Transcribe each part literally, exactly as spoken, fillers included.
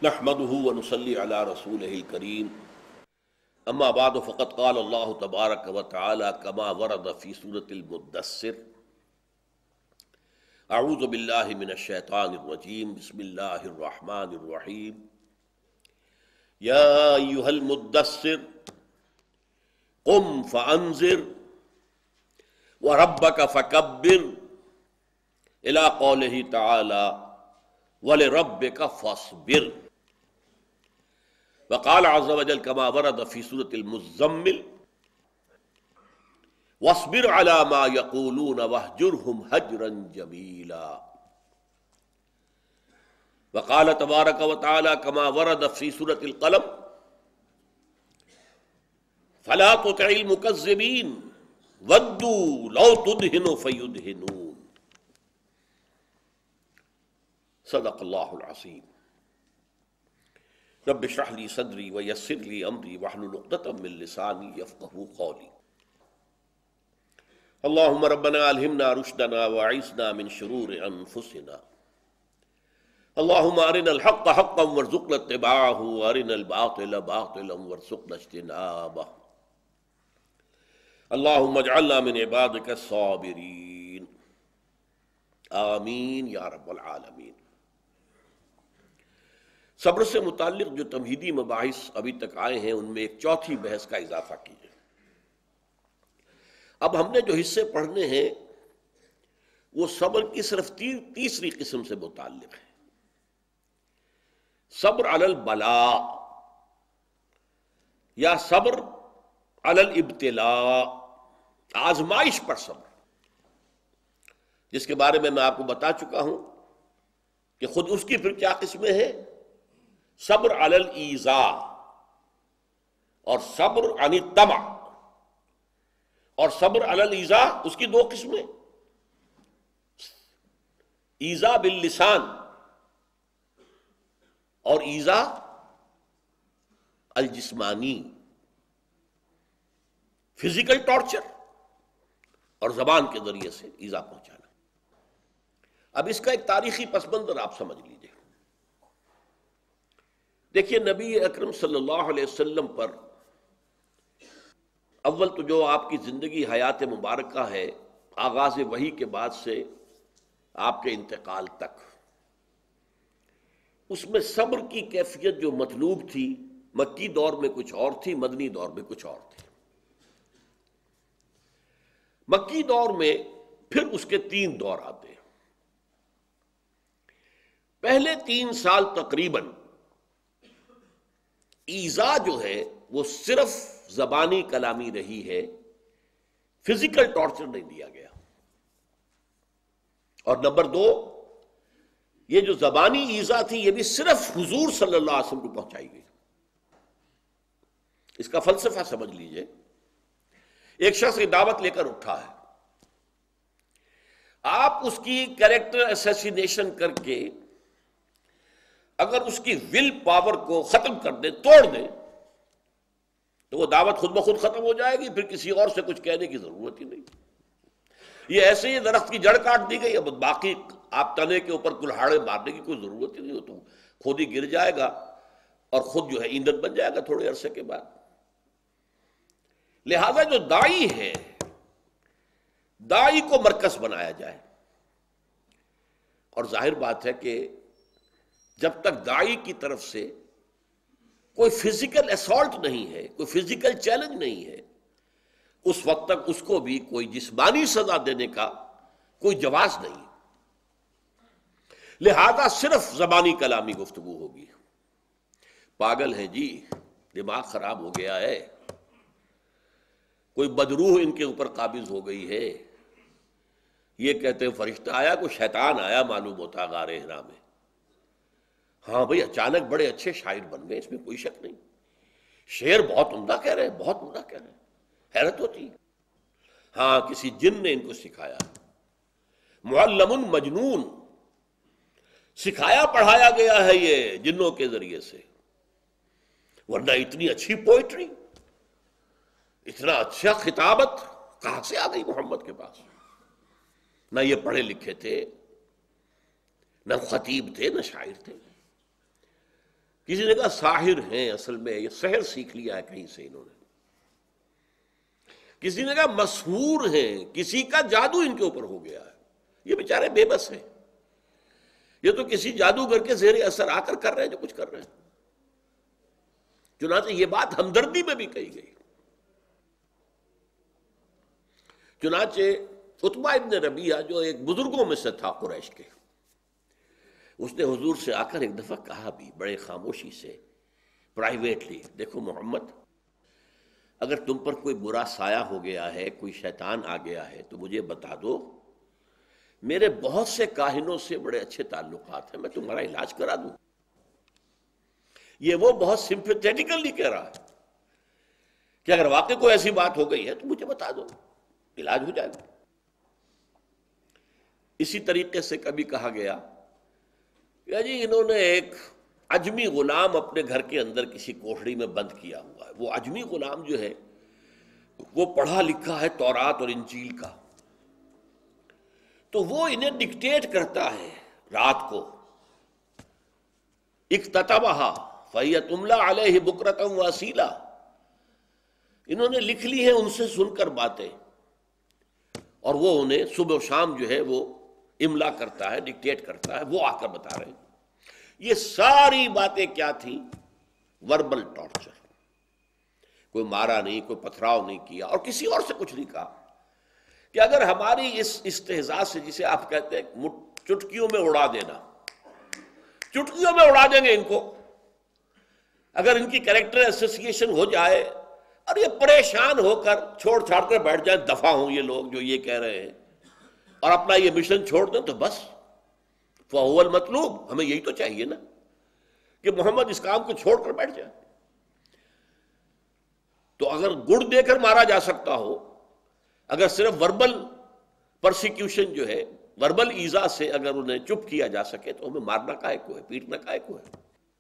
نحمده ونصلي على رسوله الكريم اما بعد فقد قال الله تبارك وتعالى كما ورد في سورة المدثر اعوذ بالله من الشيطان الرجيم بسم الله الرحمن الرحيم يا ايها المدثر قم فانذر وربك فكبر الى قوله تعالى وَلِرَبِّكَ فَاصْبِرْ وقال عز وجل كما ورد في سورة المزمل وَاصْبِرْ عَلَى مَا يَقُولُونَ وَاهْجُرْهُمْ هَجْرًا جَمِيلًا وقال تبارك وتعالى كما ورد في سورة القلم فَلَا تُطِعِ الْمُكَذِّبِينَ وَدُّوا لَوْ تُدْهِنُ فَيُدْهِنُونَ صدق اللہ العظیم رب اشرح لی صدری ویسر لی امری واحلل عقدۃ من لسانی یفقہوا قولی اللہم ربنا الہمنا رشدنا واعصمنا من شرور انفسنا اللہم ارنا الحق حقا وارزقنا اتباعہ وارنا الباطل باطلا وارزقنا اجتنابہ اللہم اجعلنا من عبادک الصابرین آمین یا رب العالمین۔ صبر سے متعلق جو تمہیدی مباحث ابھی تک آئے ہیں ان میں ایک چوتھی بحث کا اضافہ کیجیے۔ اب ہم نے جو حصے پڑھنے ہیں وہ صبر کی صرف تیسری قسم سے متعلق ہے، صبر علی البلاء یا صبر علی الابتلاء، آزمائش پر صبر، جس کے بارے میں میں آپ کو بتا چکا ہوں کہ خود اس کی پھر کیا قسمیں ہیں، صبر علی الایذاء اور صبر عن الطمع، اور صبر علی الایذاء اس کی دو قسمیں، ایذاء باللسان اور ایذاء الجسمانی، فزیکل ٹارچر اور زبان کے ذریعے سے ایذاء پہنچانا۔ اب اس کا ایک تاریخی پس منظر آپ سمجھ لیجئے۔ دیکھیے نبی اکرم صلی اللہ علیہ وسلم پر اول تو جو آپ کی زندگی حیات مبارکہ ہے، آغاز وحی کے بعد سے آپ کے انتقال تک، اس میں صبر کی کیفیت جو مطلوب تھی مکی دور میں کچھ اور تھی، مدنی دور میں کچھ اور تھی۔ مکی دور میں پھر اس کے تین دور آتے ہیں۔ پہلے تین سال تقریباً ایذاء جو ہے وہ صرف زبانی کلامی رہی ہے، فزیکل ٹارچر نہیں دیا گیا۔ اور نمبر دو، یہ جو زبانی ایذاء تھی یہ بھی صرف حضور صلی اللہ علیہ وسلم کو پہنچائی گئی۔ اس کا فلسفہ سمجھ لیجئے۔ ایک شخص کی دعوت لے کر اٹھا ہے، آپ اس کی کیریکٹر اسیسینیشن کر کے اگر اس کی ول پاور کو ختم کر دیں، توڑ دیں، تو وہ دعوت خود بخود ختم ہو جائے گی، پھر کسی اور سے کچھ کہنے کی ضرورت ہی نہیں۔ یہ ایسے ہی درخت کی جڑ کاٹ دی گئی، اب باقی آپ تنے کے اوپر کلہاڑے مارنے کی کوئی ضرورت ہی نہیں، ہو تو خود ہی گر جائے گا اور خود جو ہے ایندھن بن جائے گا تھوڑے عرصے کے بعد۔ لہذا جو داعی ہے، داعی کو مرکز بنایا جائے، اور ظاہر بات ہے کہ جب تک داعی کی طرف سے کوئی فزیکل اسالٹ نہیں ہے، کوئی فزیکل چیلنج نہیں ہے، اس وقت تک اس کو بھی کوئی جسمانی سزا دینے کا کوئی جواز نہیں، لہذا صرف زبانی کلامی گفتگو ہوگی۔ پاگل ہیں جی، دماغ خراب ہو گیا ہے، کوئی بدروح ان کے اوپر قابض ہو گئی ہے، یہ کہتے ہیں فرشتہ آیا، کوئی شیطان آیا معلوم ہوتا غار حرا میں۔ ہاں بھئی اچانک بڑے اچھے شاعر بن گئے، اس میں کوئی شک نہیں، شعر بہت عمدہ کہہ رہے ہیں، بہت عمدہ کہہ رہے ہیں، حیرت ہوتی ہے۔ ہاں کسی جن نے ان کو سکھایا، معلم مجنون، سکھایا پڑھایا گیا ہے یہ جنوں کے ذریعے سے، ورنہ اتنی اچھی پوئٹری، اتنا اچھا خطابت کہاں سے آ گئی محمد کے پاس؟ نہ یہ پڑھے لکھے تھے، نہ خطیب تھے، نہ شاعر تھے، کسی نے کہا ساحر ہیں، اصل میں یہ سحر سیکھ لیا ہے کہیں سے انہوں نے. کسی نے کہا مسحور ہیں، کسی کا جادو ان کے اوپر ہو گیا ہے. یہ بیچارے بے بس ہیں، یہ تو کسی جادوگر کے زیر اثر آ کر کر رہے ہیں جو کچھ کر رہے ہیں. چنانچہ یہ بات ہمدردی میں بھی کہی گئی. چنانچہ عتبہ ابن ربیعہ جو ایک بزرگوں میں سے تھا قریش کے، اس نے حضور سے آ کر ایک دفعہ کہا بھی بڑے خاموشی سے، پرائیویٹلی، دیکھو محمد، اگر تم پر کوئی برا سایہ ہو گیا ہے، کوئی شیطان آ گیا ہے تو مجھے بتا دو، میرے بہت سے کاہنوں سے بڑے اچھے تعلقات ہیں، میں تمہارا علاج کرا دوں. یہ وہ بہت سمپیتھیٹیکلی کہہ رہا ہے کہ اگر واقعی کوئی ایسی بات ہو گئی ہے تو مجھے بتا دو، علاج ہو جائے گا. اسی طریقے سے کبھی کہا گیا کہ جی انہوں نے ایک عجمی غلام اپنے گھر کے اندر کسی کوٹھڑی میں بند کیا ہوا ہے. وہ عجمی غلام جو ہے وہ پڑھا لکھا ہے تورات اور انجیل کا، تو وہ انہیں ڈکٹیٹ کرتا ہے رات کو. اکتتبہا فہی تملی علیہ بکرۃ واصیلا، انہوں نے لکھ لی ہے ان سے سن کر باتیں، اور وہ انہیں صبح و شام جو ہے وہ املا کرتا ہے، ڈکٹیٹ کرتا ہے. وہ آ کر بتا رہے ہیں. یہ ساری باتیں کیا تھیں؟ Verbal torture. کوئی مارا نہیں، کوئی پتھراؤ نہیں کیا، اور کسی اور سے کچھ نہیں کہا کہ اگر ہماری اس استہزاء سے، جسے آپ کہتے ہیں چٹکیوں میں اڑا دینا، چٹکیوں میں اڑا دیں گے ان کو، اگر ان کی کریکٹر ایسوسیشن ہو جائے اور یہ پریشان ہو کر چھوڑ چھاڑ کر بیٹھ جائیں، دفع ہوں یہ لوگ جو یہ کہہ رہے ہیں، اور اپنا یہ مشن چھوڑ دیں، تو بس فَهُوَ الْمَطْلُوب. ہمیں یہی تو چاہیے نا کہ محمد اس کام کو چھوڑ کر بیٹھ جائے. تو اگر گڑ دے کر مارا جا سکتا ہو، اگر صرف وربل پرسیکیوشن جو ہے، وربل ایذا سے اگر انہیں چپ کیا جا سکے، تو ہمیں مارنا کائے کو ہے، پیٹنا کائے کو ہے.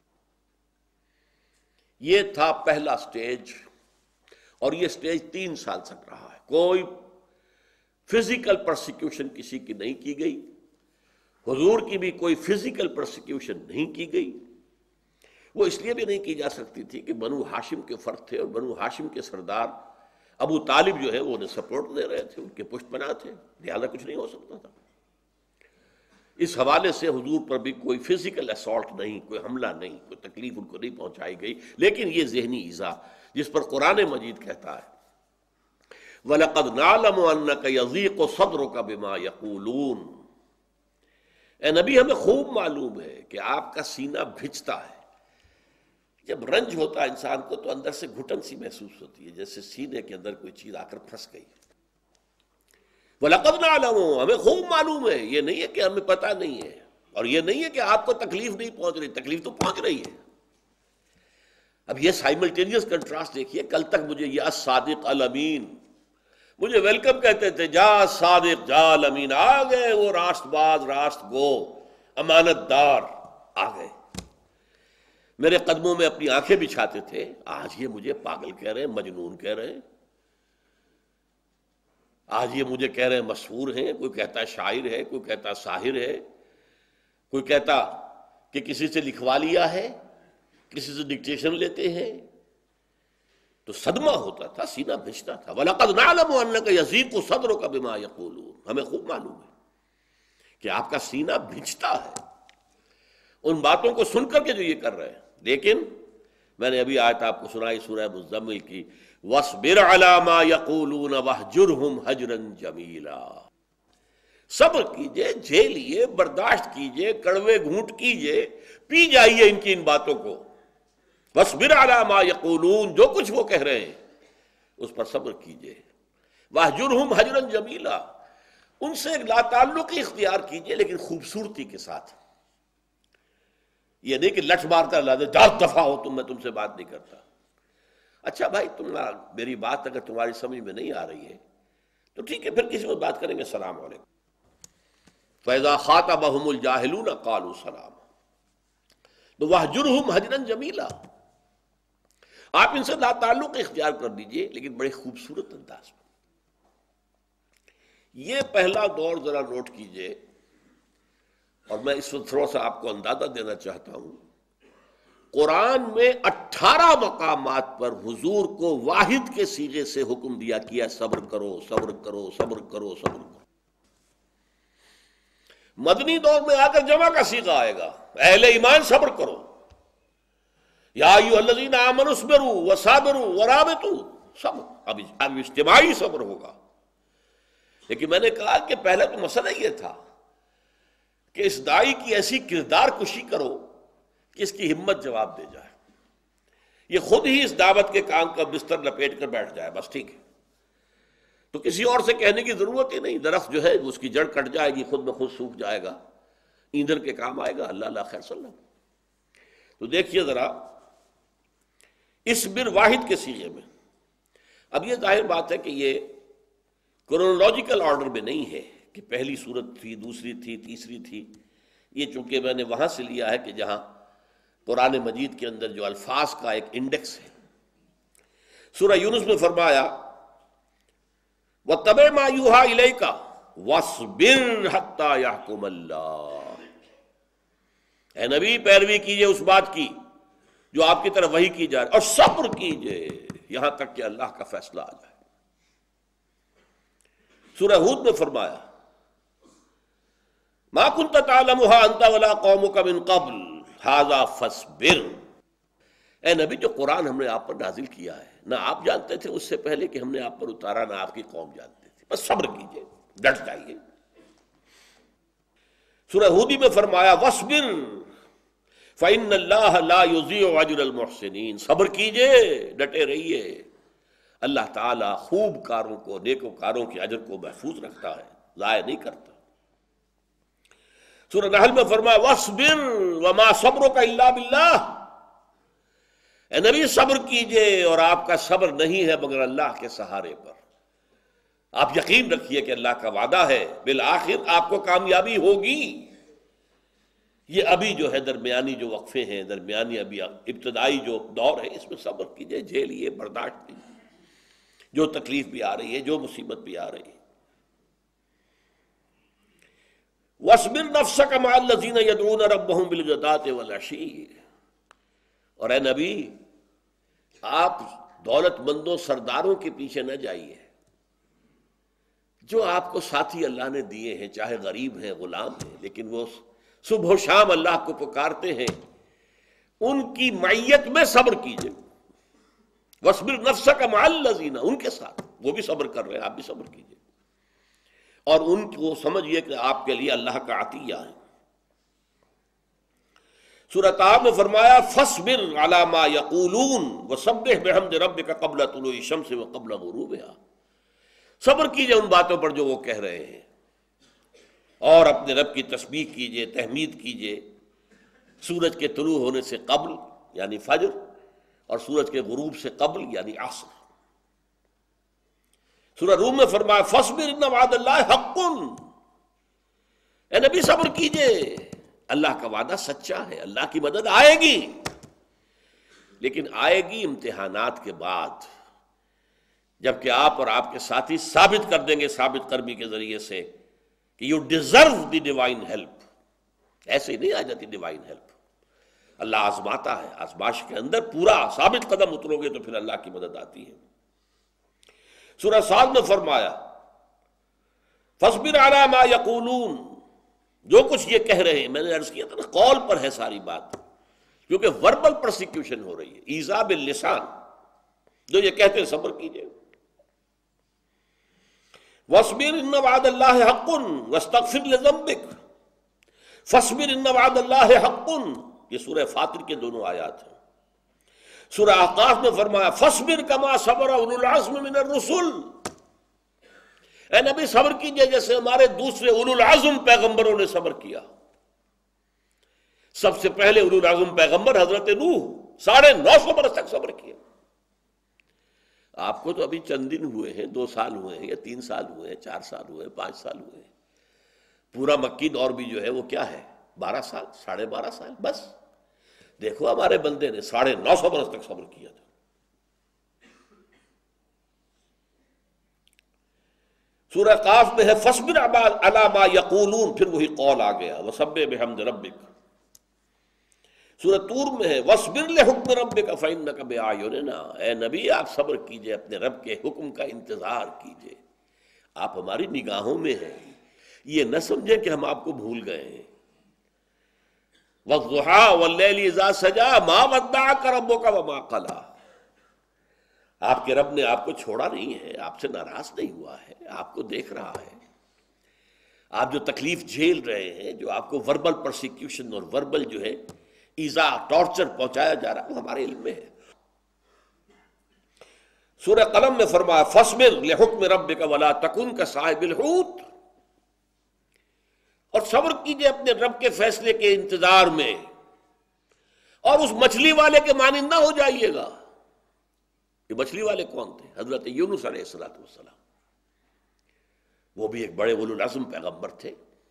یہ تھا پہلا سٹیج، اور یہ سٹیج تین سال تک رہا ہے. کوئی فزیکل پرسیکیوشن کسی کی نہیں کی گئی، حضور کی بھی کوئی فزیکل پرسیکیوشن نہیں کی گئی. وہ اس لیے بھی نہیں کی جا سکتی تھی کہ بنو ہاشم کے فرد تھے، اور بنو ہاشم کے سردار ابو طالب جو ہے وہ انہیں سپورٹ دے رہے تھے، ان کے پشت پناہ تھے، لہذا کچھ نہیں ہو سکتا تھا. اس حوالے سے حضور پر بھی کوئی فزیکل اسالٹ نہیں، کوئی حملہ نہیں، کوئی تکلیف ان کو نہیں پہنچائی گئی. لیکن یہ ذہنی ایذا جس پر قرآن مجید کہتا ہے وَلَقَدْ نَعْلَمُ أَنَّكَ يَضِيقُ صَدْرُكَ بِمَا يَقُولُونَ، اے نبی ہمیں خوب معلوم ہے کہ آپ کا سینہ بھجتا ہے. جب رنج ہوتا ہے انسان کو تو اندر سے گھٹن سی محسوس ہوتی ہے، جیسے سینے کے اندر کوئی چیز آ کر پھنس گئی. وَلَقَدْ نَعْلَمُ، ہمیں خوب معلوم ہے. یہ نہیں ہے کہ ہمیں پتہ نہیں ہے، اور یہ نہیں ہے کہ آپ کو تکلیف نہیں پہنچ رہی، تکلیف تو پہنچ رہی ہے. اب یہ سائملٹینیس کنٹراسٹ دیکھیے. کل تک مجھے یہ الصادق الامین، مجھے ویلکم کہتے تھے، جا صادق جا الامین، آ گئے وہ راست باز، راست گو، امانت دار آ گئے. میرے قدموں میں اپنی آنکھیں بچھاتے تھے. آج یہ مجھے پاگل کہہ رہے ہیں، مجنون کہہ رہے ہیں. آج یہ مجھے کہہ رہے ہیں مسحور ہیں، کوئی کہتا ہے شاعر ہے، کوئی کہتا ہے ساحر ہے، کوئی کہتا کہ کسی سے لکھوا لیا ہے، کسی سے ڈکٹیشن لیتے ہیں. تو صدمہ ہوتا تھا، سینہ بھجتا تھا. وَلَقَدْ نَعْلَمُ أَنَّكَ يَضِيقُ صَدْرُكَ بِمَا يَقُولُونَ، ہمیں خوب معلوم ہے کہ آپ کا سینہ بھجتا ہے ان باتوں کو سن کر کے جو یہ کر رہے ہیں. لیکن میں نے ابھی آیت آپ کو سنائی سورہ مزمل کی، وَاصْبِرْ عَلَىٰ مَا يَقُولُونَ وَاهْجُرْهُمْ هَجْرًا جَمِيلًا، صبر کیجئے، جھیلیے، برداشت کیجئے، کڑوے گھونٹ کیجئے، پی جائیے ان کی ان باتوں کو. وَاصْبِرْ عَلَىٰ مَا يَقُولُونَ، جو کچھ وہ کہہ رہے ہیں اس پر صبر کیجئے. وَاهْجُرْهُمْ هَجْرًا جَمِيلًا، ان سے لا تعلقی اختیار کیجئے لیکن خوبصورتی کے ساتھ. یہ نہیں کہ لٹ مار کر لا دے، جا دفع ہو تم، میں تم سے بات نہیں کرتا. اچھا بھائی، تم میری بات اگر تمہاری سمجھ میں نہیں آ رہی ہے تو ٹھیک ہے، پھر کسی کو بات کریں گے. السلام علیکم. فَإِذَا خَاطَبَهُمُ الْجَاهِلُونَ قَالُوا سَلَامًا، تو وَاهْجُرْهُمْ هَجْرًا جَمِيلًا، آپ ان سے لا تعلق اختیار کر دیجئے لیکن بڑے خوبصورت انداز میں. یہ پہلا دور ذرا نوٹ کیجئے، اور میں اس وقت تھوڑا سا آپ کو اندازہ دینا چاہتا ہوں. قرآن میں اٹھارہ مقامات پر حضور کو واحد کے صیغے سے حکم دیا کیا صبر کرو صبر کرو صبر کرو صبر کرو. مدنی دور میں آ کر جمع کا صیغہ آئے گا، اہل ایمان صبر کرو، یا ایھا الذین آمنوا اصبروا وصابروا ورابطوا، صبر. اب اب اجتماعی صبر ہوگا. لیکن میں نے کہا کہ پہلے تو مسئلہ یہ تھا کہ اس داعی کی ایسی کردار کشی کرو کہ اس کی ہمت جواب دے جائے، یہ خود ہی اس دعوت کے کام کا بستر لپیٹ کر بیٹھ جائے، بس ٹھیک ہے. تو کسی اور سے کہنے کی ضرورت ہی نہیں. درخت جو ہے اس کی جڑ کٹ جائے گی، خود بخود سوکھ جائے گا، ایندھن کے کام آئے گا. اللہ اللہ خیر صلی اللہ. تو دیکھیے ذرا اصبر واحد کے صیغے میں. اب یہ ظاہر بات ہے کہ یہ کرونولوجیکل آرڈر میں نہیں ہے کہ پہلی صورت تھی، دوسری تھی، تیسری تھی. یہ چونکہ میں نے وہاں سے لیا ہے کہ جہاں قرآن مجید کے اندر جو الفاظ کا ایک انڈیکس ہے. سورہ یونس میں فرمایا وَاتَّبِعْ مَا یُوحَىٰ إِلَيْكَ وَاصْبِرْ حَتَّىٰ يَحْكُمَ اللَّهُ. اے نبی پیروی کیجئے اس بات کی جو آپ کی طرف وحی کی جائے، اور صبر کیجئے یہاں تک کہ اللہ کا فیصلہ آ جائے. سورہ ہود میں فرمایا مَا كُنْتَ تَعْلَمُهَا أَنْتَ وَلَا قَوْمُكَ مِنْ قَبْلُ هَٰذَا فَاصْبِرْ. اے نبی جو قرآن ہم نے آپ پر نازل کیا ہے نہ آپ جانتے تھے اس سے پہلے کہ ہم نے آپ پر اتارا، نہ آپ کی قوم جانتے تھے، بس صبر کیجئے، ڈٹ جائیے. سورہ ہودی میں فرمایا وَاصْبِرْ فَإِنَّ اللَّهَ لَا يُضِيعُ أَجْرَ الْمُحْسِنِينَ. صبر کیجئے، ڈٹے رہیے، اللہ تعالیٰ خوب کاروں کو، نیکوکاروں کے اجر کو محفوظ رکھتا ہے، ضائع نہیں کرتا. سورہ نحل میں فرمایا وَاصْبِرْ وَمَا صَبْرُكَ إِلَّا بِاللَّهِ. اے نبی صبر کیجئے اور آپ کا صبر نہیں ہے مگر اللہ کے سہارے پر. آپ یقین رکھیے کہ اللہ کا وعدہ ہے بالآخر آپ کو کامیابی ہوگی. یہ ابھی جو ہے درمیانی جو وقفے ہیں، درمیانی ابھی ابتدائی جو دور ہے، اس میں صبر کیجئے، جھیلیے، برداشت کیجئے، جو تکلیف بھی آ رہی ہے، جو مصیبت بھی آ رہی ہے. وَاصْبِرْ نَفْسَكَ مَعَ الَّذِينَ يَدْعُونَ رَبَّهُمْ بِالْغَدَاةِ وَالْعَشِيِّ. اور اے نبی آپ دولت مندوں سرداروں کے پیچھے نہ جائیے جو آپ کو ساتھی اللہ نے دیے ہیں، چاہے غریب ہیں، غلام ہیں، لیکن وہ صبح و شام اللہ کو پکارتے ہیں. ان کی معیت میں صبر کیجئے. وَاصْبِرْ نَفْسَكَ مَعَ الَّذِينَ، ان کے ساتھ وہ بھی صبر کر رہے ہیں، آپ بھی صبر کیجئے. اور ان کو سمجھیے کہ آپ کے لیے اللہ کا عطیہ ہے. سورہ طٰہٰ میں فرمایا فَاصْبِرْ عَلَىٰ مَا يَقُولُونَ وَسَبِّحْ بِحَمْدِ رَبِّكَ قَبْلَ طُلُوعِ الشَّمْسِ وَقَبْلَ غُرُوبِهَا. صبر کیجئے ان باتوں پر جو وہ کہہ رہے ہیں، اور اپنے رب کی تسبیح کیجئے، تحمید کیجئے سورج کے طلوع ہونے سے قبل یعنی فجر، اور سورج کے غروب سے قبل یعنی عصر. سورہ روم میں فرمایا فَاصْبِرْ إِنَّ وَعْدَ اللَّهِ حَقٌّ. اے نبی صبر کیجئے، اللہ کا وعدہ سچا ہے، اللہ کی مدد آئے گی، لیکن آئے گی امتحانات کے بعد، جبکہ آپ اور آپ کے ساتھی ثابت کر دیں گے ثابت قدمی کے ذریعے سے کہ you deserve the divine help. ایسے ہی نہیں آ جاتی ڈیوائن ہیلپ، اللہ آزماتا ہے، آزمائش کے اندر پورا ثابت قدم اترو گے تو پھر اللہ کی مدد آتی ہے. سورہ صاد میں فرمایا فَاصْبِرْ عَلَىٰ مَا يَقُولُونَ. جو کچھ یہ کہہ رہے ہیں، میں نے عرض کیا تھا نا قول پر ہے ساری بات، کیونکہ وربل پرسیکیوشن ہو رہی ہے، ایذا باللسان. جو یہ کہتے ہیں صبر کیجئے. وَاصْبِرْ إِنَّ وَعْدَ اللَّهِ حَقٌّ وَاسْتَغْفِرْ لِذَنبِكَ. فَاصْبِرْ إِنَّ وَعْدَ اللَّهِ حَقٌّ. یہ سورہ فاطر کے دونوں آیات ہیں. سورہ احقاف میں فرمایا فَاصْبِرْ كَمَا صَبَرَ أُولُو الْعَزْمِ مِنَ الرُّسُلِ. اے نبی صبر کیجئے جیسے ہمارے دوسرے اولو العزم پیغمبروں نے صبر کیا. سب سے پہلے اولو العزم پیغمبر حضرت نوح ساڑھے نو سو برس تک صبر کیا. آپ کو تو ابھی چند دن ہوئے ہیں، دو سال ہوئے ہیں یا تین سال ہوئے ہیں، چار سال ہوئے ہیں، پانچ سال ہوئے ہیں. پورا مکی دور بھی جو ہے وہ کیا ہے، بارہ سال، ساڑھے بارہ سال. بس دیکھو ہمارے بندے نے ساڑھے نو سو برس تک صبر کیا تھا. سورہ قاف میں ہے فَاصْبِرْ عَلَىٰ مَا يَقُولُونَ، پھر وہی قول آ گیا وَسَبِّحْ بِحَمْدِ رَبِّكَ. سورہ طور میں ہے وَاصْبِرْ لِحُکْمِ رَبِّكَ فَإِنَّكَ بِأَعْیُنِنَا، اے نبی آپ صبر کیجئے، اپنے رب کے حکم کا انتظار کیجئے، آپ ہماری نگاہوں میں ہیں، یہ نہ سمجھیں کہ ہم آپ کو بھول گئے ہیں۔ وَالضُّحَىٰ وَاللَّيْلِ إِذَا سَجَىٰ مَا وَدَّعَكَ رَبُّكَ وَمَا قَلَىٰ، آپ کے رب نے آپ کو چھوڑا نہیں ہے، آپ سے ناراض نہیں ہوا ہے، آپ کو دیکھ رہا ہے۔ آپ جو تکلیف جھیل رہے ہیں، جو آپ کو وربل پرسیکیوشن اور وربل جو ہے ایذا، ٹارچر پہنچایا جا رہا ہے، وہ ہمارے علم میں ہے۔ سورہ قلم میں فرمایا فَاصْبِرْ لِحُکْمِ رَبِّكَ وَلَا تَكُنْ كَصَاحِبِ الْحُوتِ، اور صبر کیجئے اپنے رب کے فیصلے کے انتظار میں، اور اس مچھلی والے کے مانند نہ ہو جائیے گا۔ یہ مچھلی والے کون تھے؟ حضرت یونس علیہ السلام والسلام، وہ بھی ایک بڑے اولو العزم پیغمبر تھے،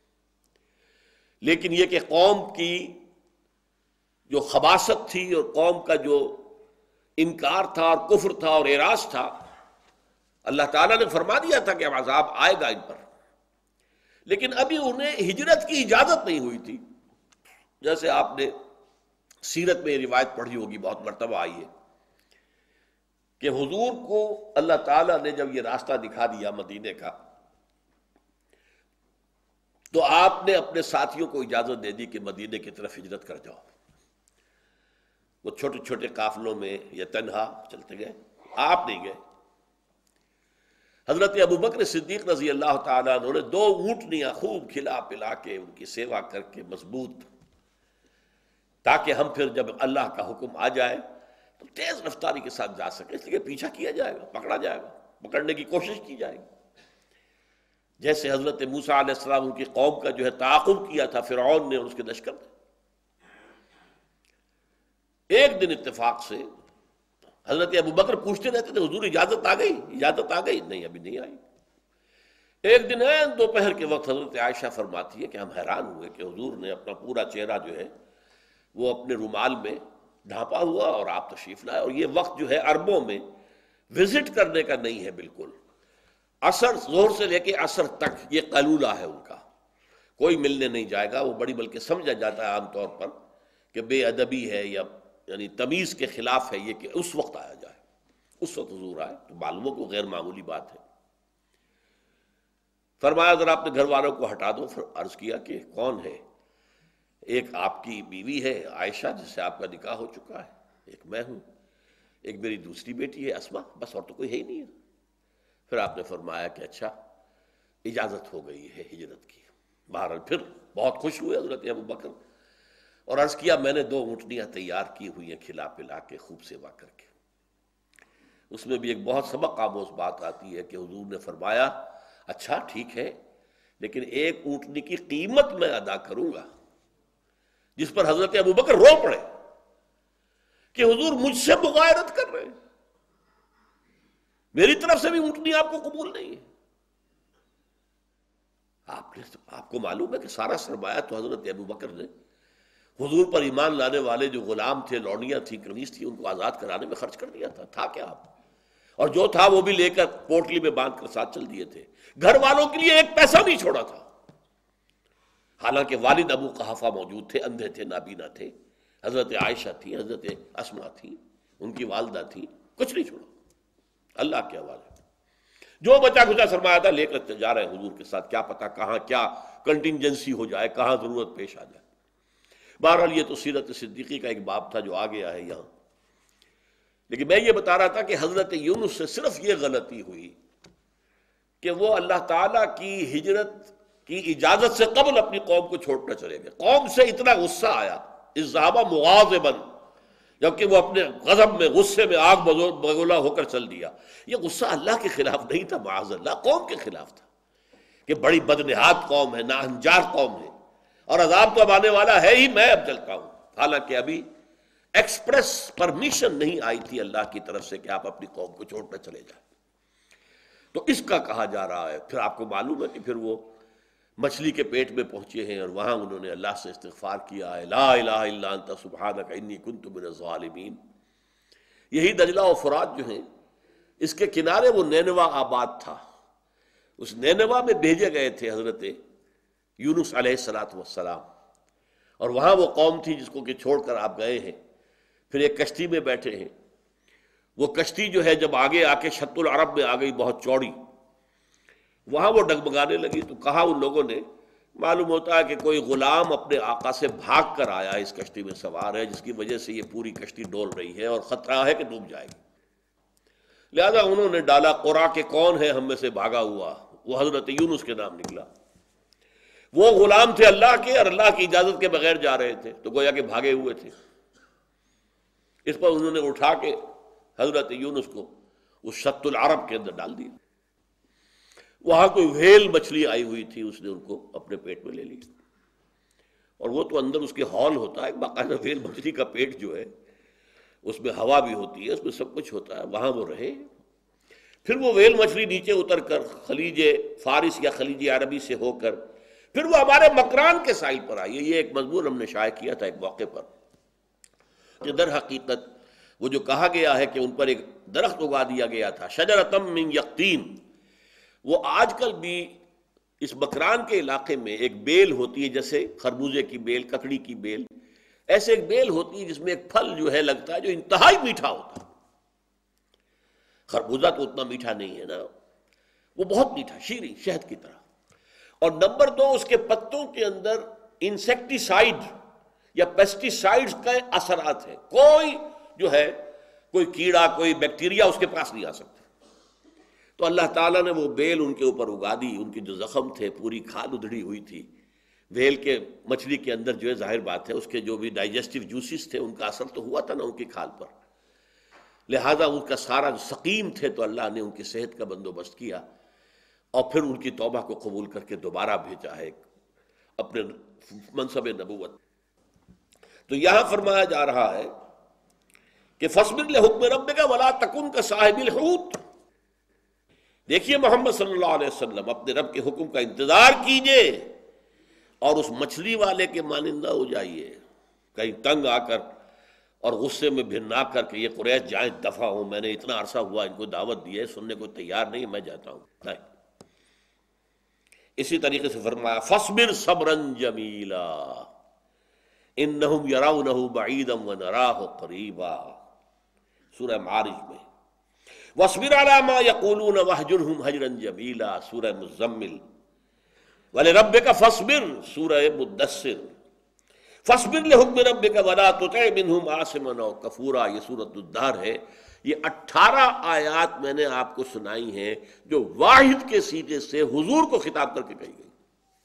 لیکن یہ کہ قوم کی جو خباثت تھی اور قوم کا جو انکار تھا اور کفر تھا اور اعراض تھا، اللہ تعالیٰ نے فرما دیا تھا کہ اب عذاب آئے گا ان پر، لیکن ابھی انہیں ہجرت کی اجازت نہیں ہوئی تھی۔ جیسے آپ نے سیرت میں یہ روایت پڑھی ہوگی، بہت مرتبہ آئی ہے کہ حضور کو اللہ تعالیٰ نے جب یہ راستہ دکھا دیا مدینے کا، تو آپ نے اپنے ساتھیوں کو اجازت دے دی کہ مدینے کی طرف ہجرت کر جاؤ۔ وہ چھوٹے چھوٹے قافلوں میں یا تنہا چلتے گئے، آپ نہیں گئے۔ حضرت ابو بکر صدیق رضی اللہ تعالیٰ عنہ نے دو اونٹنیاں خوب کھلا پلا کے ان کی سیوا کر کے مضبوط، تاکہ ہم پھر جب اللہ کا حکم آ جائے تو تیز رفتاری کے ساتھ جا سکیں، اس لیے پیچھا کیا جائے گا، پکڑا جائے گا، پکڑنے کی کوشش کی جائے گی۔ جیسے حضرت موسیٰ علیہ السلام ان کی قوم کا جو ہے تعاقب کیا تھا فرعون نے اور اس کے لشکر نے۔ ایک دن اتفاق سے حضرت ابو بکر پوچھتے رہتے تھے حضور اجازت آ گئی، اجازت آ گئی؟ نہیں، ابھی نہیں آئی۔ ایک دن ہے دوپہر کے وقت حضرت عائشہ فرماتی ہے کہ ہم حیران ہوئے کہ حضور نے اپنا پورا چہرہ جو ہے وہ اپنے رومال میں ڈھانپا ہوا اور آپ تشریف لائے، اور یہ وقت جو ہے عربوں میں وزٹ کرنے کا نہیں ہے بالکل۔ عصر، ظہر سے لے کے عصر تک یہ قیلولہ ہے ان کا، کوئی ملنے نہیں جائے گا۔ وہ بڑی بلکہ سمجھا جاتا ہے عام طور پر کہ بے ادبی ہے یا یعنی تمیز کے خلاف ہے یہ کہ اس وقت آیا جائے، اس وقت حضور آئے، تو معلوموں کو غیر معمولی بات ہے۔ فرمایا ذرا اپنے گھر والوں کو ہٹا دو۔ پھر عرض کیا کہ کون ہے؟ ایک آپ کی بیوی ہے عائشہ جس سے آپ کا نکاح ہو چکا ہے، ایک میں ہوں، ایک میری دوسری بیٹی ہے اسما، بس اور تو کوئی ہے ہی نہیں ہے۔ پھر آپ نے فرمایا کہ اچھا اجازت ہو گئی ہے ہجرت کی۔ بہرحال پھر بہت خوش ہوئے حضرت ابو بکر، اور عرض کیا میں نے دو اونٹنیاں تیار کی ہوئی ہیں کھلا پلا کے، خوب سیوا کر کے۔ اس میں بھی ایک بہت سبق آموز بات آتی ہے کہ حضور نے فرمایا اچھا ٹھیک ہے، لیکن ایک اونٹنی کی قیمت میں ادا کروں گا، جس پر حضرت ابو بکر رو پڑے کہ حضور مجھ سے مغایرت کر رہے ہیں، میری طرف سے بھی اونٹنی آپ کو قبول نہیں ہے۔ آپ نے آپ کو معلوم ہے کہ سارا سرمایہ تو حضرت ابو بکر نے حضور پر ایمان لانے والے جو غلام تھے، لونڈیاں تھیں، کنیز تھی، ان کو آزاد کرانے میں خرچ کر دیا تھا۔ تھا کیا آپ؟ اور جو تھا وہ بھی لے کر پوٹلی میں باندھ کر ساتھ چل دیے تھے، گھر والوں کے لیے ایک پیسہ نہیں چھوڑا تھا۔ حالانکہ والد ابو قحافہ موجود تھے، اندھے تھے، نابینا تھے، حضرت عائشہ تھی، حضرت اسما تھی، ان کی والدہ تھی، کچھ نہیں چھوڑا، اللہ کے حوالے۔ جو بچا کچا سرمایہ تھا لے کر جا رہے حضور کے ساتھ، کیا پتا کہاں کیا کنٹینجنسی ہو جائے، کہاں ضرورت پیش آ جائے۔ بہرحال یہ تو سیرت صدیقی کا ایک باب تھا جو آ گیا ہے یہاں، لیکن میں یہ بتا رہا تھا کہ حضرت یونس سے صرف یہ غلطی ہوئی کہ وہ اللہ تعالیٰ کی ہجرت کی اجازت سے قبل اپنی قوم کو چھوڑ کر چلے گئے۔ قوم سے اتنا غصہ آیا، اذ مغاضبا، جبکہ وہ اپنے غضب میں، غصے میں آگ بگولا ہو کر چل دیا۔ یہ غصہ اللہ کے خلاف نہیں تھا، معاذ اللہ قوم کے خلاف تھا کہ بڑی بدنہاد قوم ہے، ناہنجار قوم ہے، اور عذاب تو اب آنے والا ہے ہی، میں اب چلتا ہوں۔ حالانکہ ابھی ایکسپریس پرمیشن نہیں آئی تھی اللہ کی طرف سے کہ آپ اپنی قوم کو چھوڑ کر چلے جائیں۔ تو اس کا کہا جا رہا ہے۔ پھر آپ کو معلوم ہے کہ پھر وہ مچھلی کے پیٹ میں پہنچے ہیں اور وہاں انہوں نے اللہ سے استغفار کیا ہے، لا الہ الا انت سبحانک انی کنت من الظالمین۔ یہی دجلہ و فرات جو ہیں، اس کے کنارے وہ نینوا آباد تھا، اس نینوا میں بھیجے گئے تھے حضرت یونس علیہ الصلوۃ والسلام، اور وہاں وہ قوم تھی جس کو کہ چھوڑ کر آپ گئے ہیں، پھر ایک کشتی میں بیٹھے ہیں، وہ کشتی جو ہے جب آگے آ کے شط العرب میں آ گئی بہت چوڑی، وہاں وہ ڈگمگانے لگی، تو کہا ان لوگوں نے، معلوم ہوتا ہے کہ کوئی غلام اپنے آقا سے بھاگ کر آیا اس کشتی میں سوار ہے، جس کی وجہ سے یہ پوری کشتی ڈول رہی ہے اور خطرہ ہے کہ ڈوب جائے گی، لہذا انہوں نے ڈالا قرا کہ کون ہے ہم میں سے بھاگا ہوا، وہ حضرت یونس کے نام نکلا۔ وہ غلام تھے اللہ کے اور اللہ کی اجازت کے بغیر جا رہے تھے، تو گویا کہ بھاگے ہوئے تھے۔ اس پر انہوں نے اٹھا کے حضرت یونس کو اس شط العرب کے اندر ڈال دیا۔ وہاں کوئی وھیل مچھلی آئی ہوئی تھی، اس نے ان کو اپنے پیٹ میں لے لی، اور وہ تو اندر اس کے ہال ہوتا ہے، باقاعدہ وھیل مچھلی کا پیٹ جو ہے اس میں ہوا بھی ہوتی ہے، اس میں سب کچھ ہوتا ہے، وہاں وہ رہے۔ پھر وہ وھیل مچھلی نیچے اتر کر خلیج فارس یا خلیج عربی سے ہو کر پھر وہ ہمارے مکران کے ساحل پر آئی ہے۔ یہ ایک مضمون ہم نے شائع کیا تھا ایک موقع پر کہ در حقیقت وہ جو کہا گیا ہے کہ ان پر ایک درخت اگا دیا گیا تھا، شجرۃ من یقطین، وہ آج کل بھی اس مکران کے علاقے میں ایک بیل ہوتی ہے، جیسے خربوزے کی بیل، ککڑی کی بیل، ایسے ایک بیل ہوتی ہے جس میں ایک پھل جو ہے لگتا ہے جو انتہائی میٹھا ہوتا ہے۔ خربوزہ تو اتنا میٹھا نہیں ہے نا، وہ بہت میٹھا، شیریں، شہد کی طرح۔ اور نمبر دو، اس کے پتوں کے اندر انسیکٹیسائیڈ یا پیسٹی سائیڈز کا اثرات ہیں، کوئی جو ہے کوئی کیڑا کوئی بیکٹیریا اس کے پاس نہیں آ سکتا۔ تو اللہ تعالیٰ نے وہ بیل ان کے اوپر اگا دی، ان کے جو زخم تھے، پوری کھال ادھڑی ہوئی تھی، وھیل کے مچھلی کے اندر جو ہے ظاہر بات ہے اس کے جو بھی ڈائجسٹو جوسز تھے ان کا اثر تو ہوا تھا نا ان کی کھال پر، لہذا ان کا سارا جو سقیم تھے تو اللہ نے ان کی صحت کا بندوبست کیا، اور پھر ان کی توبہ کو قبول کر کے دوبارہ بھیجا ہے اپنے منصب نبوت۔ تو یہاں فرمایا جا رہا ہے کہ فاصبر لحکم ربک ولا تکن کصاحب الحوت، دیکھیے محمد صلی اللہ علیہ وسلم اپنے رب کے حکم کا انتظار کیجئے اور اس مچھلی والے کے مانند نہ ہو جائیے، کہیں تنگ آ کر اور غصے میں بھنا کر کہ یہ قریش جائیں دفع ہوں، میں نے اتنا عرصہ ہوا ان کو دعوت دی ہے، سننے کو تیار نہیں، میں جاتا ہوں، نہیں۔ اسی طریقے سے فرمایا فاصبر صبرا جمیلا انہم یرونہ بعیدا ونراہ قریبا، سورہ معارج میں، واصبر علی ما یقولون واہجرہم ہجرا جمیلا، سورہ مزمل، ولربک فاصبر، سورہ مدثر، فاصبر لحکم ربک ولا تطع منہم عاصما او کفورا، یہ سورۃ الدہر ہے۔ یہ اٹھارہ آیات میں نے آپ کو سنائی ہیں جو واحد کے سیغے سے حضور کو خطاب کر کے کہی گئی،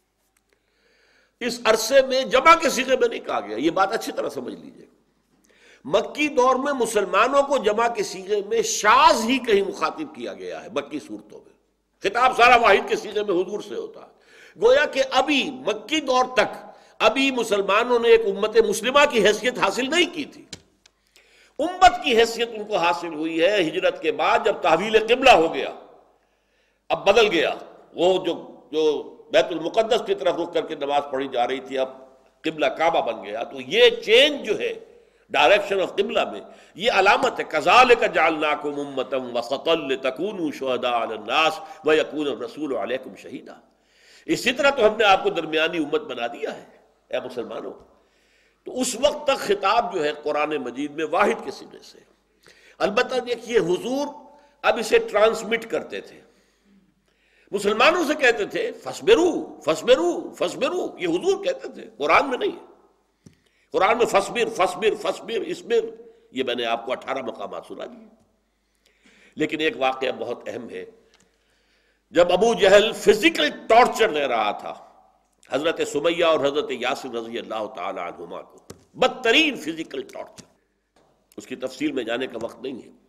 اس عرصے میں جمع کے سیغے میں نہیں کہا گیا، یہ بات اچھی طرح سمجھ لیجئے۔ مکی دور میں مسلمانوں کو جمع کے سیغے میں شاذ ہی کہیں مخاطب کیا گیا ہے، مکی صورتوں میں خطاب سارا واحد کے سیغے میں حضور سے ہوتا ہے، گویا کہ ابھی مکی دور تک ابھی مسلمانوں نے ایک امت مسلمہ کی حیثیت حاصل نہیں کی تھی، امت کی حیثیت ان کو حاصل ہوئی ہے ہجرت کے بعد، جب تحویل قبلہ ہو گیا، اب بدل گیا، وہ جو جو بیت المقدس کی طرف رخ کر کے نماز پڑھی جا رہی تھی اب قبلہ کعبہ بن گیا، تو یہ چینج جو ہے ڈائریکشن آف قبلہ میں، یہ علامت ہے کذالک جعلناکم امۃ وسطا لتکونوا شہداء علی الناس ویکون الرسول علیکم شہیدا، اسی طرح تو ہم نے آپ کو درمیانی امت بنا دیا ہے اے مسلمانوں۔ تو اس وقت تک خطاب جو ہے قرآن مجید میں واحد کے سیغے سے، البتہ دیکھیے حضور اب اسے ٹرانسمٹ کرتے تھے، مسلمانوں سے کہتے تھے فاصبروا فاصبروا فاصبروا، یہ حضور کہتے تھے، قرآن میں نہیں ہے، قرآن میں فاصبر فاصبر فاصبر اصبر، یہ میں نے آپ کو اٹھارہ مقامات سنا دیے۔ لیکن ایک واقعہ بہت اہم ہے، جب ابو جہل فزیکل ٹارچر لے رہا تھا حضرت سمیہ اور حضرت یاسر رضی اللہ تعالی عنہما کو، بدترین فزیکل ٹارچر، اس کی تفصیل میں جانے کا وقت نہیں ہے،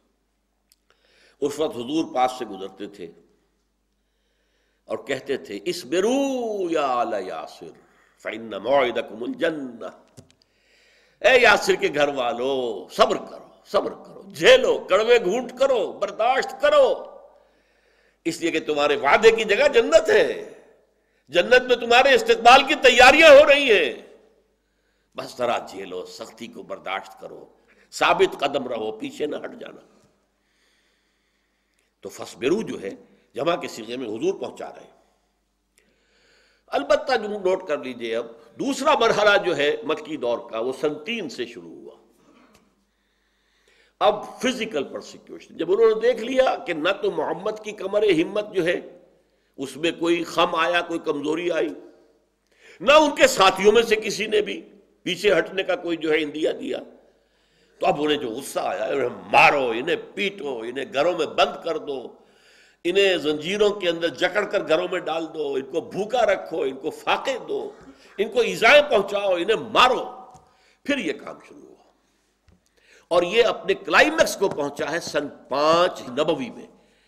اس وقت حضور پاس سے گزرتے تھے اور کہتے تھے اصبروا یا آل یاسر فإن موعدکم الجنہ، اے یاسر کے گھر والو صبر کرو صبر کرو، جھیلو، کڑوے گھونٹ کرو، برداشت کرو، اس لیے کہ تمہارے وعدے کی جگہ جنت ہے، جنت میں تمہارے استقبال کی تیاریاں ہو رہی ہیں، بس ذرا جھیلو، سختی کو برداشت کرو، ثابت قدم رہو، پیچھے نہ ہٹ جانا۔ تو فاصبروا جو ہے جمع کے صیغے میں حضور پہنچا رہے ہیں۔ البتہ جو نوٹ کر لیجئے، اب دوسرا مرحلہ جو ہے مکی دور کا وہ سن تین سے شروع ہوا۔ اب فزیکل پرسیکیوشن، جب انہوں نے دیکھ لیا کہ نہ تو محمد کی کمر ہمت جو ہے اس میں کوئی خم آیا، کوئی کمزوری آئی، نہ ان کے ساتھیوں میں سے کسی نے بھی پیچھے ہٹنے کا کوئی جو ہے اندیا دیا، تو اب انہیں جو غصہ آیا، انہیں مارو، انہیں پیٹو، انہیں گھروں میں بند کر دو، انہیں زنجیروں کے اندر جکڑ کر گھروں میں ڈال دو، ان کو بھوکا رکھو، ان کو فاقے دو، ان کو ایذائیں پہنچاؤ، انہیں مارو۔ پھر یہ کام شروع ہوا اور یہ اپنے کلائمیکس کو پہنچا ہے سن پانچ نبوی میں۔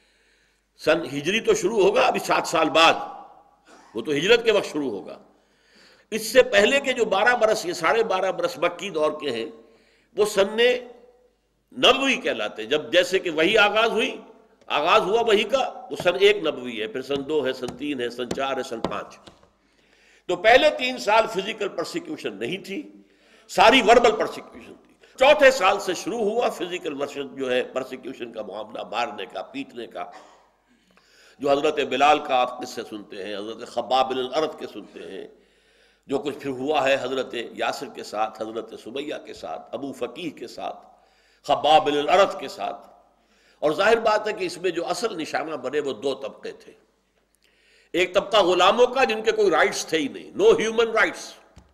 سن ہجری تو شروع ہوگا ابھی سات سال بعد، وہ تو ہجرت کے وقت شروع ہوگا۔ اس سے پہلے کے جو بارہ برس، یہ ساڑھے بارہ برس مکی دور کے ہیں، وہ سن نبوی کہلاتے، جب جیسے کہ وہی آغاز ہوئی، آغاز ہوا وہی کا، وہ سن ایک نبوی ہے، پھر سن دو ہے، سن تین ہے، سن چار ہے، سن پانچ۔ تو پہلے تین سال فزیکل پرسیکیوشن نہیں تھی، ساری وربل پرسیکیوشن تھی۔ چوتھے سال سے شروع ہوا فزیکل ورشن جو ہے پرسیکیوشن کا معاملہ، مارنے کا، پیٹنے کا، جو حضرت بلال کا آپ قصے سنتے ہیں، حضرت خباب بن الارت کے سنتے ہیں، جو کچھ پھر ہوا ہے حضرت یاسر کے ساتھ، حضرت سمیہ کے ساتھ، ابو فقیہ کے ساتھ، خباب بن الارت کے ساتھ۔ اور ظاہر بات ہے کہ اس میں جو اصل نشانہ بنے وہ دو طبقے تھے۔ ایک طبقہ غلاموں کا جن کے کوئی رائٹس تھے ہی نہیں، نو ہیومن رائٹس،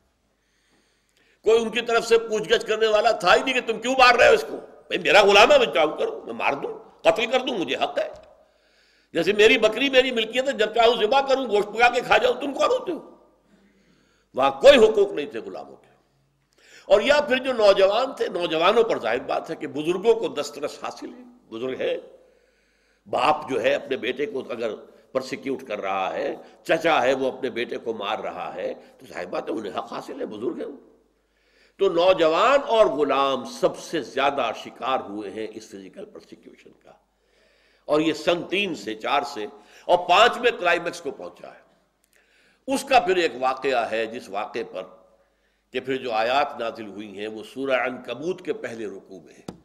کوئی ان کی طرف سے پوچھ گچھ کرنے والا تھا ہی نہیں کہ تم کیوں مار رہے ہو اس کو، بھائی میرا غلام ہے، میں چاہوں کروں، میں مار دوں، قتل کر دوں، مجھے حق ہے۔ جیسے میری بکری میری ملکیت ہے، جب چاہوں ذبح کروں، گوشت پکا کے کھا جاؤں، تم کون ہوتے ہو؟ وہاں کوئی حقوق نہیں تھے غلاموں کے۔ اور یا پھر جو نوجوان تھے، نوجوانوں پر ظاہر بات ہے کہ بزرگوں کو دسترس حاصل ہے، بزرگ ہے، باپ جو ہے اپنے بیٹے کو اگر پرسیکیوٹ کر رہا ہے، چچا ہے وہ اپنے بیٹے کو مار رہا ہے، تو ظاہر بات ہے انہیں حق حاصل ہے، بزرگ ہے وہ۔ تو نوجوان اور غلام سب سے زیادہ شکار ہوئے ہیں اس فزیکل پرسیکیوشن کا، اور یہ سن تین سے، چار سے اور پانچ میں کلائمیکس کو پہنچا ہے۔ اس کا پھر ایک واقعہ ہے جس واقعے پر کہ پھر جو آیات نازل ہوئی ہیں وہ سورہ عنکبوت کے پہلے رکوع میں ہے۔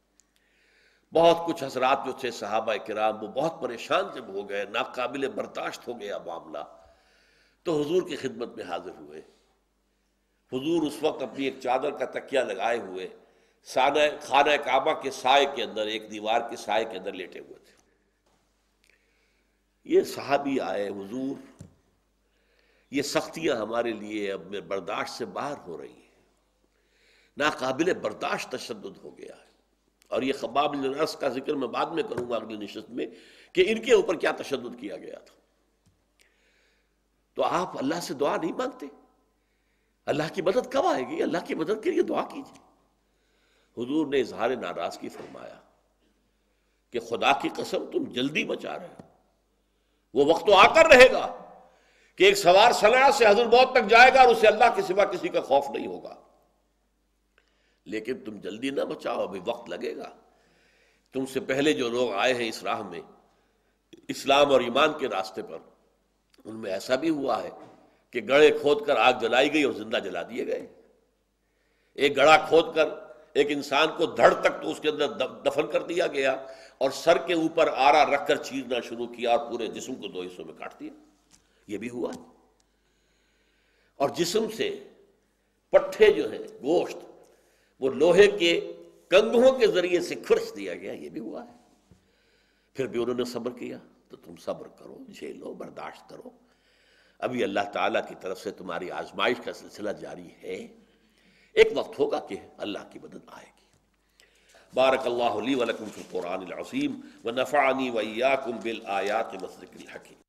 بہت کچھ حضرات جو تھے صحابہ کرام وہ بہت پریشان جب ہو گئے، ناقابل برداشت ہو گیا معاملہ، تو حضور کی خدمت میں حاضر ہوئے۔ حضور اس وقت اپنی ایک چادر کا تکیہ لگائے ہوئے خانہ کعبہ کے سائے کے اندر، ایک دیوار کے سائے کے اندر لیٹے ہوئے تھے۔ یہ صحابی آئے، حضور یہ سختیاں ہمارے لیے اب میں برداشت سے باہر ہو رہی ہیں، ناقابل برداشت تشدد ہو گیا ہے۔ اور یہ خباب بن الارت کا ذکر میں بعد میں کروں گا اگلی نشست میں کہ ان کے اوپر کیا تشدد کیا گیا تھا۔ تو آپ اللہ سے دعا نہیں مانگتے؟ اللہ کی مدد کب آئے گی؟ اللہ کی مدد کے لیے دعا کیجیے۔ حضور نے اظہار ناراضگی فرمایا کہ خدا کی قسم تم جلدی بچا رہے ہو، وہ وقت تو آ کر رہے گا کہ ایک سوار صنعاء سے حضرت موت تک جائے گا اور اسے اللہ کے سوا کسی کا خوف نہیں ہوگا، لیکن تم جلدی نہ بچاؤ، ابھی وقت لگے گا۔ تم سے پہلے جو لوگ آئے ہیں اس راہ میں، اسلام اور ایمان کے راستے پر، ان میں ایسا بھی ہوا ہے کہ گڑھے کھود کر آگ جلائی گئی اور زندہ جلا دیے گئے۔ ایک گڑھا کھود کر ایک انسان کو دھڑ تک تو اس کے اندر دفن کر دیا گیا، اور سر کے اوپر آرا رکھ کر چیرنا شروع کیا اور پورے جسم کو دو حصوں میں کاٹ دیا، یہ بھی ہوا۔ اور جسم سے پٹھے جو ہیں، گوشت، وہ لوہے کے کنگھوں کے ذریعے سے کھرچ دیا گیا، یہ بھی ہوا ہے۔ پھر بھی انہوں نے صبر کیا، تو تم صبر کرو، جھیلو، برداشت کرو، ابھی اللہ تعالیٰ کی طرف سے تمہاری آزمائش کا سلسلہ جاری ہے، ایک وقت ہوگا کہ اللہ کی مدد آئے گی۔ بارک اللہ لی ولکم فی القرآن العظیم ونفعنی وإیاکم بالآیات والذکر الحکیم۔